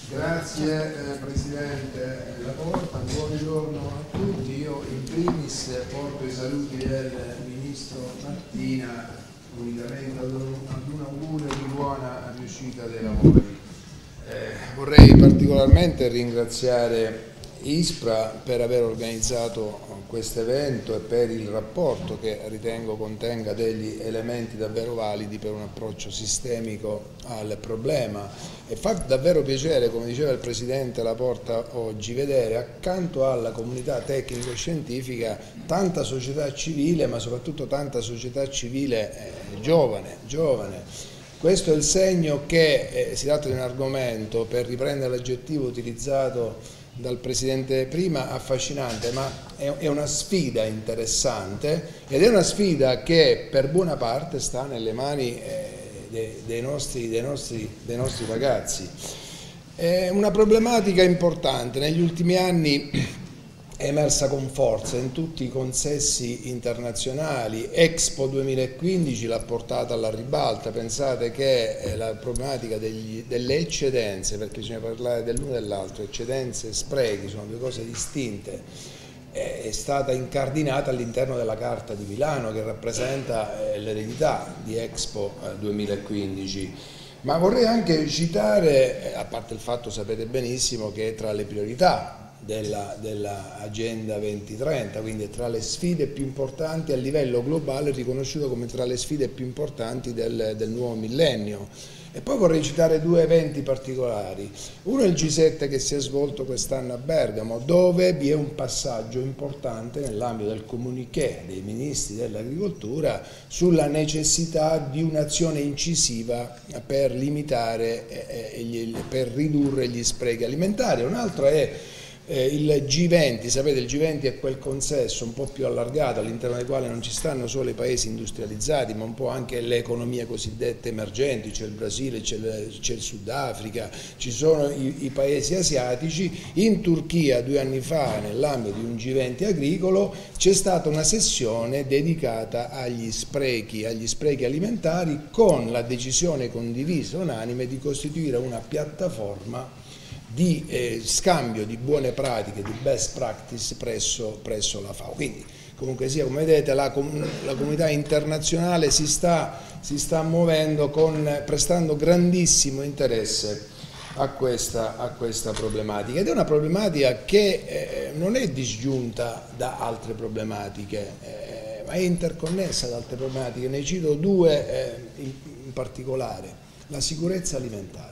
Grazie Presidente Laporta, buongiorno a tutti. Io in primis porto i saluti del Ministro Martina unitamente ad un augurio di buona riuscita dei lavori. Vorrei particolarmente ringraziare ISPRA per aver organizzato questo evento e per il rapporto che ritengo contenga degli elementi davvero validi per un approccio sistemico al problema. E fa davvero piacere, come diceva il Presidente Laporta oggi, vedere accanto alla comunità tecnico-scientifica tanta società civile, ma soprattutto tanta società civile giovane. Questo è il segno che si tratta di un argomento, per riprendere l'aggettivo utilizzato dal Presidente prima, affascinante, ma è una sfida interessante ed è una sfida che per buona parte sta nelle mani dei nostri ragazzi. È una problematica importante, negli ultimi anni è emersa con forza in tutti i consessi internazionali. Expo 2015 l'ha portata alla ribalta. Pensate che la problematica delle eccedenze, perché bisogna parlare dell'uno e dell'altro, eccedenze e sprechi sono due cose distinte, è stata incardinata all'interno della Carta di Milano, che rappresenta l'eredità di Expo 2015. Ma vorrei anche citare, a parte il fatto, sapete benissimo, che è tra le priorità della Agenda 2030, quindi tra le sfide più importanti a livello globale, riconosciuto come tra le sfide più importanti del nuovo millennio. E poi vorrei citare due eventi particolari. Uno è il G7 che si è svolto quest'anno a Bergamo, dove vi è un passaggio importante nell'ambito del comuniqué dei ministri dell'agricoltura sulla necessità di un'azione incisiva per limitare per ridurre gli sprechi alimentari. Un altro è il G20, sapete, il G20 è quel consesso un po' più allargato all'interno del quale non ci stanno solo i paesi industrializzati, ma un po' anche le economie cosiddette emergenti. C'è il Brasile, c'è il Sudafrica, ci sono i paesi asiatici. In Turchia 2 anni fa, nell'ambito di un G20 agricolo, c'è stata una sessione dedicata agli sprechi alimentari, con la decisione condivisa unanime di costituire una piattaforma di scambio di buone pratiche, di best practice presso la FAO. Quindi, comunque sia, come vedete, la comunità internazionale si sta muovendo prestando grandissimo interesse a questa problematica, ed è una problematica che non è disgiunta da altre problematiche, ma è interconnessa ad altre problematiche. Ne cito due in particolare: la sicurezza alimentare.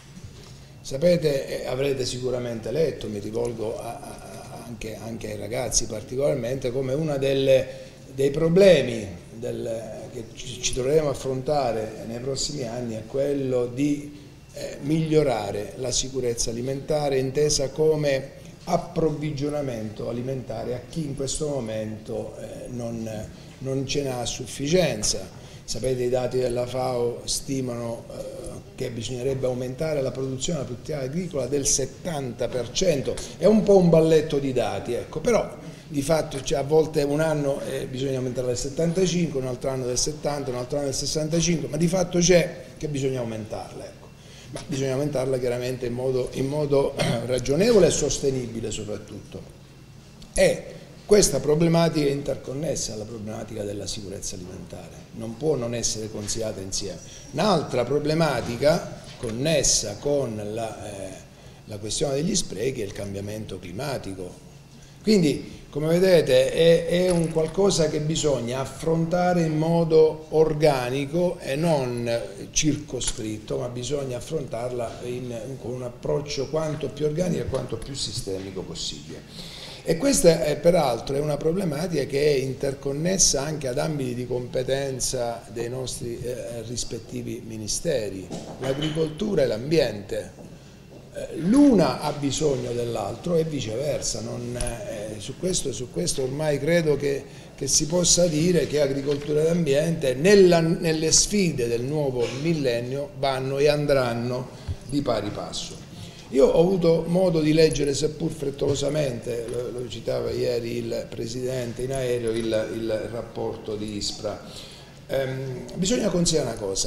Sapete, avrete sicuramente letto, mi rivolgo anche ai ragazzi particolarmente, come uno dei problemi che ci troveremo a affrontare nei prossimi anni è quello di migliorare la sicurezza alimentare, intesa come approvvigionamento alimentare a chi in questo momento non ce n'ha a sufficienza. Sapete, i dati della FAO stimano che bisognerebbe aumentare la produzione agricola del 70%, è un po' un balletto di dati, ecco, però di fatto a volte un anno bisogna aumentare del 75, un altro anno del 70, un altro anno del 65, ma di fatto c'è che bisogna aumentarla, ecco. Ma bisogna aumentarla chiaramente in modo ragionevole e sostenibile soprattutto. E questa problematica è interconnessa alla problematica della sicurezza alimentare, non può non essere considerata insieme. Un'altra problematica connessa con la questione degli sprechi è il cambiamento climatico. Quindi, come vedete, è un qualcosa che bisogna affrontare in modo organico e non circoscritto, ma bisogna affrontarla con un approccio quanto più organico e quanto più sistemico possibile. E questa peraltro è una problematica che è interconnessa anche ad ambiti di competenza dei nostri rispettivi ministeri, l'agricoltura e l'ambiente. L'una ha bisogno dell'altro e viceversa. Su questo ormai credo che si possa dire che agricoltura e ambiente nelle sfide del nuovo millennio vanno e andranno di pari passo. Io ho avuto modo di leggere, seppur frettolosamente, lo citava ieri il Presidente in aereo, il rapporto di ISPRA. Bisogna considerare una cosa: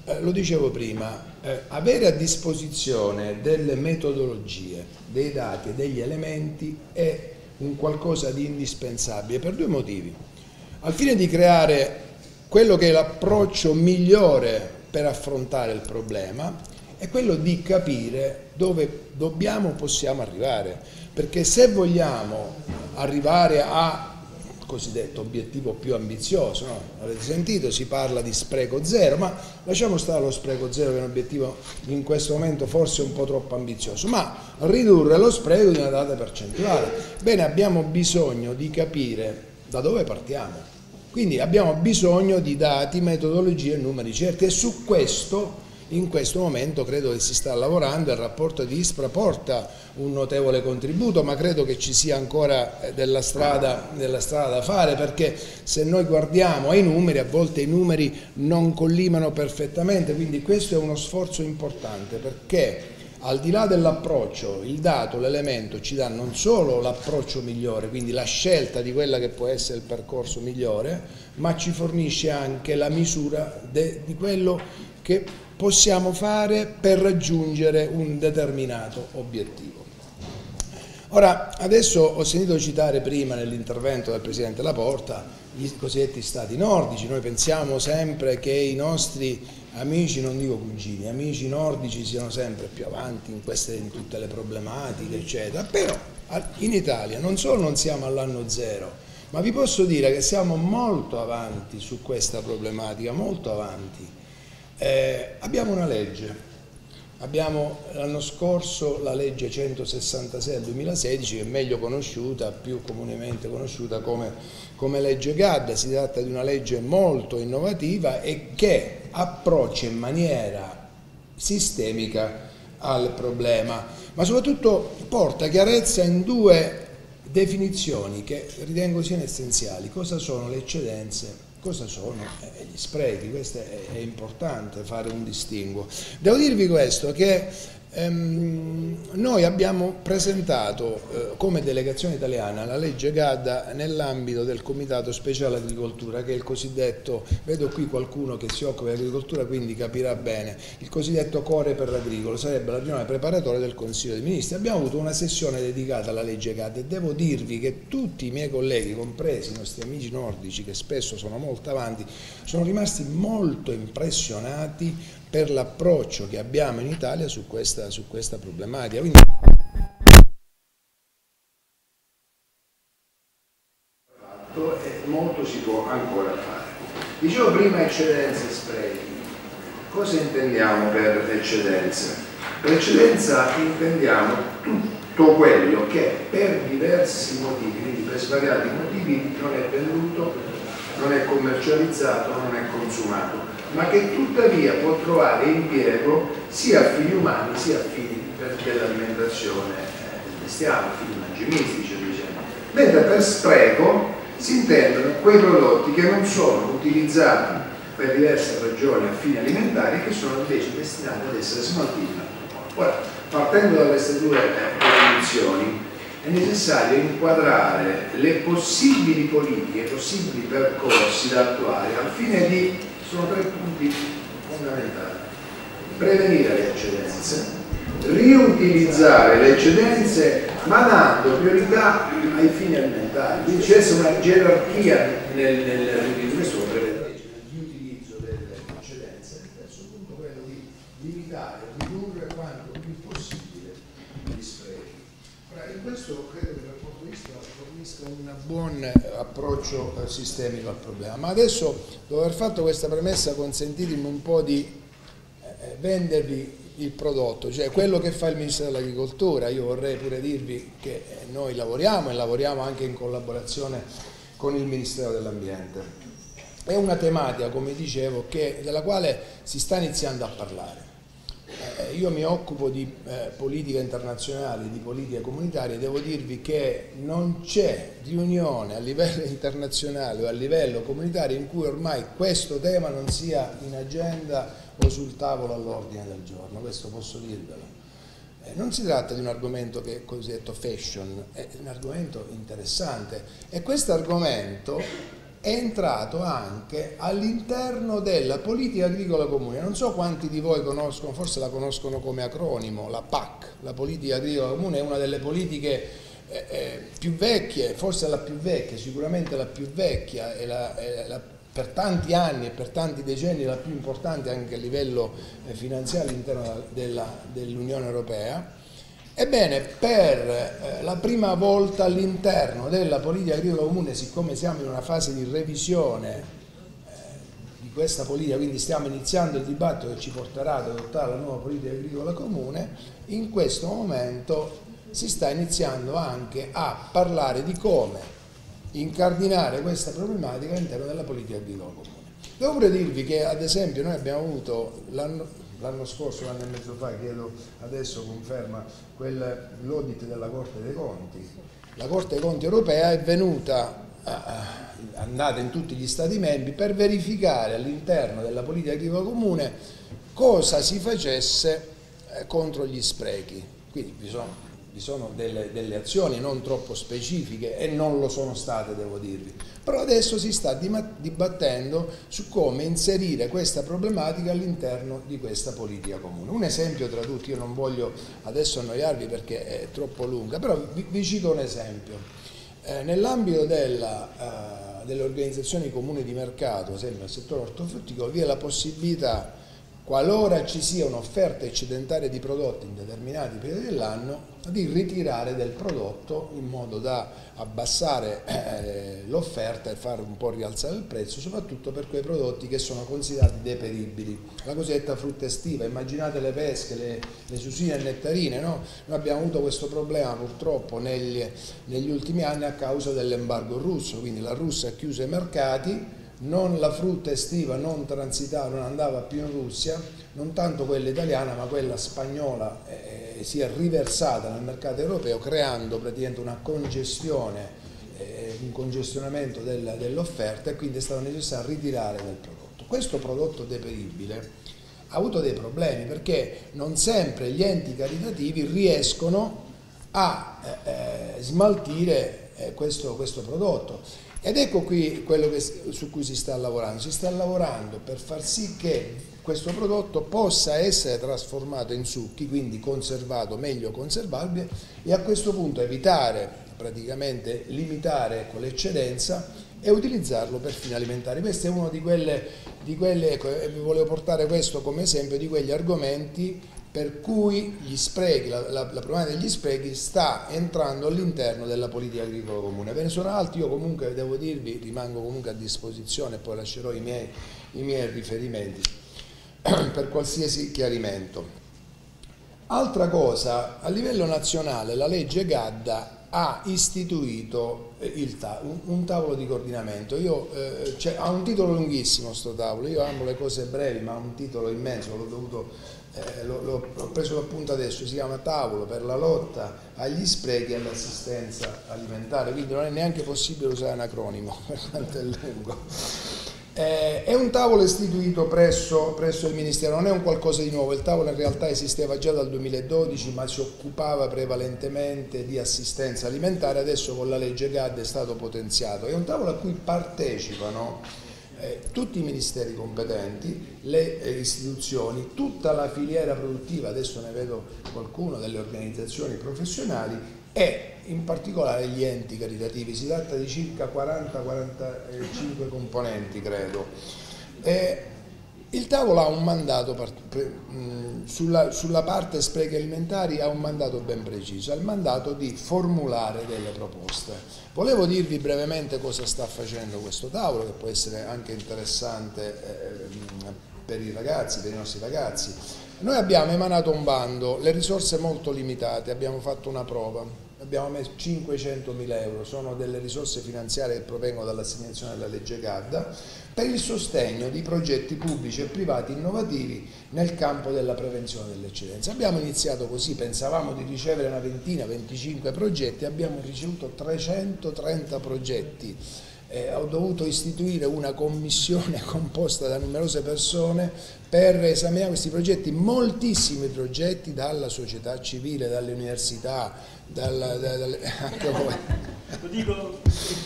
lo dicevo prima, avere a disposizione delle metodologie, dei dati e degli elementi è un qualcosa di indispensabile per due motivi. Al fine di creare quello che è l'approccio migliore per affrontare il problema è quello di capire dove possiamo arrivare, perché se vogliamo arrivare a cosiddetto obiettivo più ambizioso, no? Avete sentito, si parla di spreco zero, ma lasciamo stare lo spreco zero che è un obiettivo in questo momento forse un po' troppo ambizioso, ma ridurre lo spreco di una data percentuale. Bene, abbiamo bisogno di capire da dove partiamo, quindi abbiamo bisogno di dati, metodologie e numeri certi, e su questo in questo momento credo che si sta lavorando. Il rapporto di ISPRA porta un notevole contributo, ma credo che ci sia ancora della strada da fare, perché se noi guardiamo ai numeri, a volte i numeri non collimano perfettamente, quindi questo è uno sforzo importante, perché al di là dell'approccio, il dato, l'elemento ci dà non solo l'approccio migliore, quindi la scelta di quella che può essere il percorso migliore, ma ci fornisce anche la misura di quello che possiamo fare per raggiungere un determinato obiettivo. Ora, adesso ho sentito citare prima nell'intervento del Presidente Laporta i cosiddetti stati nordici. Noi pensiamo sempre che i nostri amici, non dico cugini, amici nordici siano sempre più avanti in tutte le problematiche, eccetera, però in Italia non solo non siamo all'anno zero, ma vi posso dire che siamo molto avanti su questa problematica, molto avanti. Abbiamo una legge, abbiamo l'anno scorso la legge 166 del 2016, che è meglio conosciuta, più comunemente conosciuta come legge GAD. Si tratta di una legge molto innovativa e che approccia in maniera sistemica al problema, ma soprattutto porta chiarezza in due definizioni che ritengo siano essenziali: cosa sono le eccedenze, cosa sono gli sprechi. Questo è importante fare un distinguo. Devo dirvi questo, che noi abbiamo presentato come delegazione italiana la legge GAD nell'ambito del Comitato Speciale Agricoltura, che è il cosiddetto, vedo qui qualcuno che si occupa di agricoltura quindi capirà bene, il cosiddetto Core per l'agricolo, sarebbe la riunione preparatoria del Consiglio dei Ministri. Abbiamo avuto una sessione dedicata alla legge GAD e devo dirvi che tutti i miei colleghi, compresi i nostri amici nordici che spesso sono molto avanti, sono rimasti molto impressionati per l'approccio che abbiamo in Italia su questa problematica. Quindi molto si può ancora fare. Dicevo prima eccedenze e sprechi. Cosa intendiamo per eccedenze? Per eccedenza intendiamo tutto quello che per diversi motivi, quindi per svariati motivi, non è venduto, non è commercializzato, non è consumato, ma che tuttavia può trovare impiego sia a fini umani sia a fini dell'alimentazione del bestiame, fini mangimistici, diciamo. Mentre per spreco si intendono quei prodotti che non sono utilizzati per diverse ragioni a fini alimentari e che sono invece destinati ad essere smaltiti. Ora, partendo da queste due definizioni, è necessario inquadrare le possibili politiche, i possibili percorsi da attuare al fine di, sono tre punti fondamentali: prevenire le eccedenze, riutilizzare le eccedenze ma dando priorità ai fini alimentari. Quindi c'è una gerarchia nell'utilizzo, questo lo prevede l'utilizzo delle eccedenze. Il terzo punto è quello di limitare, ridurre quanto più possibile gli sprechi. Ora, in questo credo che dal punto di vista fornisca un buon approccio sistemico al problema. Ma adesso, dopo aver fatto questa premessa, consentitemi un po' di vendervi il prodotto, cioè quello che fa il Ministero dell'Agricoltura. Io vorrei pure dirvi che noi lavoriamo anche in collaborazione con il Ministero dell'Ambiente. È una tematica, come dicevo, della quale si sta iniziando a parlare. Io mi occupo di politica internazionale, di politica comunitaria, e devo dirvi che non c'è riunione a livello internazionale o a livello comunitario in cui ormai questo tema non sia in agenda o sul tavolo all'ordine del giorno. Questo posso dirvelo. Non si tratta di un argomento che è cosiddetto fashion, è un argomento interessante, e questo argomento è entrato anche all'interno della politica agricola comune. Non so quanti di voi conoscono, forse la conoscono come acronimo, la PAC, la politica agricola comune è una delle politiche più vecchie, forse la più vecchia, sicuramente la più vecchia, per tanti anni e per tanti decenni la più importante anche a livello finanziario all'interno dell'Unione Europea. Ebbene, per la prima volta all'interno della politica agricola comune, siccome siamo in una fase di revisione di questa politica, quindi stiamo iniziando il dibattito che ci porterà ad adottare la nuova politica agricola comune, in questo momento si sta iniziando anche a parlare di come incardinare questa problematica all'interno della politica agricola comune. Devo pure dirvi che, ad esempio, noi abbiamo avuto l'anno scorso, l'anno e mezzo fa, chiedo adesso conferma, l'audit della Corte dei Conti. La Corte dei Conti europea è venuta, andata in tutti gli Stati membri per verificare all'interno della politica agricola comune cosa si facesse contro gli sprechi. Quindi vi sono delle azioni non troppo specifiche e non lo sono state, devo dirvi, però adesso si sta dibattendo su come inserire questa problematica all'interno di questa politica comune. Un esempio tra tutti, io non voglio adesso annoiarvi perché è troppo lunga, però vi cito un esempio. Nell'ambito delle organizzazioni comuni di mercato, sempre nel settore ortofrutticolo, vi è la possibilità, qualora ci sia un'offerta eccedentaria di prodotti in determinati periodi dell'anno, di ritirare del prodotto in modo da abbassare l'offerta e fare un po' rialzare il prezzo, soprattutto per quei prodotti che sono considerati deperibili. La cosiddetta frutta estiva, immaginate le pesche, le susine e nettarine, no? Noi abbiamo avuto questo problema purtroppo negli ultimi anni a causa dell'embargo russo, quindi la Russia ha chiuso i mercati, la frutta estiva non transitava, non andava più in Russia, non tanto quella italiana ma quella spagnola si è riversata nel mercato europeo, creando praticamente una congestione, un congestionamento dell'offerta, e quindi è stato necessario ritirare del prodotto. Questo prodotto deperibile ha avuto dei problemi perché non sempre gli enti caritativi riescono a smaltire questo prodotto. Ed ecco qui quello su cui si sta lavorando per far sì che questo prodotto possa essere trasformato in succhi, quindi conservato, meglio conservabile, e a questo punto evitare, praticamente limitare l'eccedenza e utilizzarlo per fini alimentari. Questo è uno di quelle ecco, vi volevo portare questo come esempio di quegli argomenti per cui gli sprechi, la problematica degli sprechi sta entrando all'interno della politica agricola comune. Ve ne sono altri, io comunque devo dirvi, rimango comunque a disposizione e poi lascerò i miei riferimenti per qualsiasi chiarimento. Altra cosa, a livello nazionale la legge Gadda ha istituito un tavolo di coordinamento. Ha un titolo lunghissimo sto tavolo, io amo le cose brevi ma ha un titolo immenso, l'ho preso appunto adesso, si chiama Tavolo per la lotta agli sprechi e all'assistenza alimentare, quindi non è neanche possibile usare un acronimo per quanto è lungo. È un tavolo istituito presso il Ministero, non è un qualcosa di nuovo, il tavolo in realtà esisteva già dal 2012 ma si occupava prevalentemente di assistenza alimentare, adesso con la legge Gadda è stato potenziato. È un tavolo a cui partecipano tutti i ministeri competenti, le istituzioni, tutta la filiera produttiva, adesso ne vedo qualcuno, delle organizzazioni professionali e in particolare gli enti caritativi. Si tratta di circa 40-45 componenti, credo. Il tavolo ha un mandato, sulla parte sprechi alimentari ha un mandato ben preciso, ha il mandato di formulare delle proposte. Volevo dirvi brevemente cosa sta facendo questo tavolo, che può essere anche interessante per i ragazzi, per i nostri ragazzi. Noi abbiamo emanato un bando, le risorse molto limitate, abbiamo fatto una prova, abbiamo messo 500.000 euro, sono delle risorse finanziarie che provengono dall'assegnazione della legge Gadda, per il sostegno di progetti pubblici e privati innovativi nel campo della prevenzione dell'eccedenza. Abbiamo iniziato così, pensavamo di ricevere una ventina, 25 progetti, abbiamo ricevuto 330 progetti. Ho dovuto istituire una commissione composta da numerose persone per esaminare questi progetti, moltissimi progetti, dalla società civile, dalle università, anche voi.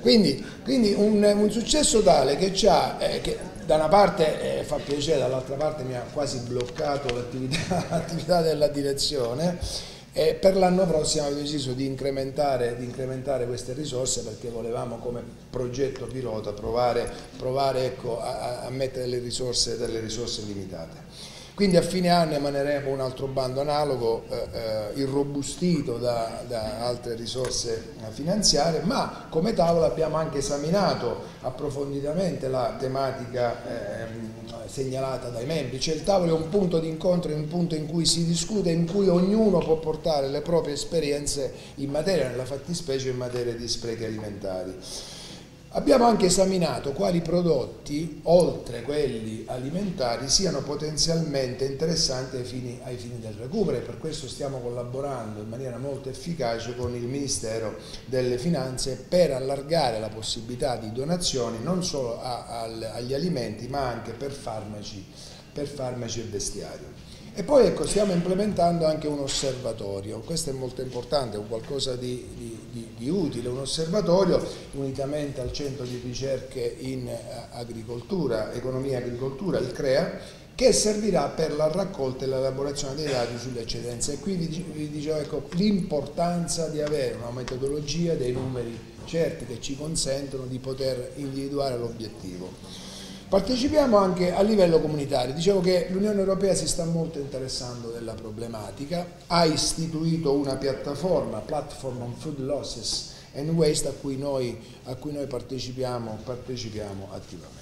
Quindi un successo tale che da una parte fa piacere, dall'altra parte mi ha quasi bloccato l'attività della direzione. Per l'anno prossimo abbiamo deciso di incrementare queste risorse, perché volevamo come progetto pilota provare ecco, a mettere delle risorse limitate. Quindi a fine anno emaneremo un altro bando analogo, irrobustito da altre risorse finanziarie, ma come tavola abbiamo anche esaminato approfonditamente la tematica segnalata dai membri. Cioè il tavolo è un punto di incontro, è un punto in cui si discute, in cui ognuno può portare le proprie esperienze in materia, nella fattispecie in materia di sprechi alimentari. Abbiamo anche esaminato quali prodotti, oltre quelli alimentari, siano potenzialmente interessanti ai fini del recupero, e per questo stiamo collaborando in maniera molto efficace con il Ministero delle Finanze per allargare la possibilità di donazioni non solo agli alimenti, ma anche per farmaci e vestiario. E poi ecco, stiamo implementando anche un osservatorio, questo è molto importante, è qualcosa di utile, un osservatorio unitamente al centro di ricerche in agricoltura, economia e agricoltura, il CREA, che servirà per la raccolta e l'elaborazione dei dati sulle eccedenze. E qui vi dicevo ecco, l'importanza di avere una metodologia, dei numeri certi che ci consentono di poter individuare l'obiettivo. Partecipiamo anche a livello comunitario. Dicevo che l'Unione Europea si sta molto interessando della problematica, ha istituito una piattaforma, Platform on Food Losses and Waste, a cui noi partecipiamo attivamente.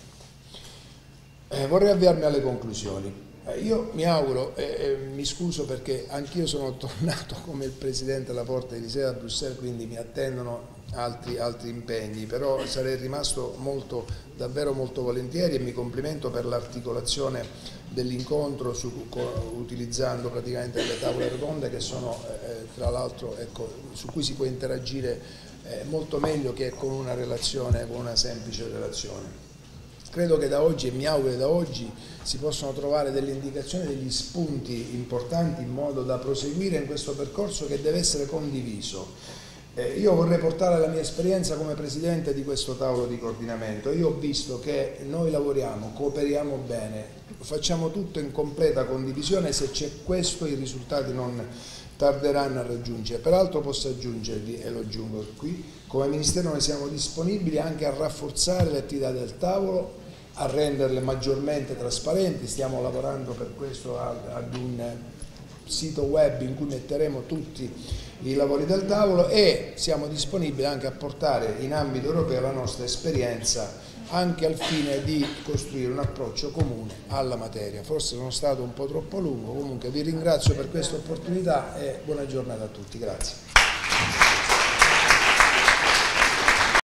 Vorrei avviarmi alle conclusioni. Io mi auguro, mi scuso perché anch'io sono tornato come il Presidente Laporte di sera a Bruxelles, quindi mi attendono altri impegni, però sarei rimasto davvero molto volentieri, e mi complimento per l'articolazione dell'incontro utilizzando praticamente le tavole rotonde, che sono tra l'altro ecco, su cui si può interagire molto meglio che con una relazione, con una semplice relazione. Credo che da oggi, e mi auguro che da oggi, si possano trovare delle indicazioni, degli spunti importanti in modo da proseguire in questo percorso che deve essere condiviso. Io vorrei portare la mia esperienza come Presidente di questo tavolo di coordinamento. Io ho visto che noi lavoriamo, cooperiamo bene, facciamo tutto in completa condivisione, se c'è questo i risultati non tarderanno a raggiungere. Peraltro posso aggiungervi, e lo aggiungo qui, come Ministero noi siamo disponibili anche a rafforzare le attività del tavolo, a renderle maggiormente trasparenti. Stiamo lavorando per questo ad un sito web in cui metteremo tutti i lavori del tavolo, e siamo disponibili anche a portare in ambito europeo la nostra esperienza, anche al fine di costruire un approccio comune alla materia. Forse sono stato un po' troppo lungo, comunque vi ringrazio per questa opportunità e buona giornata a tutti. Grazie.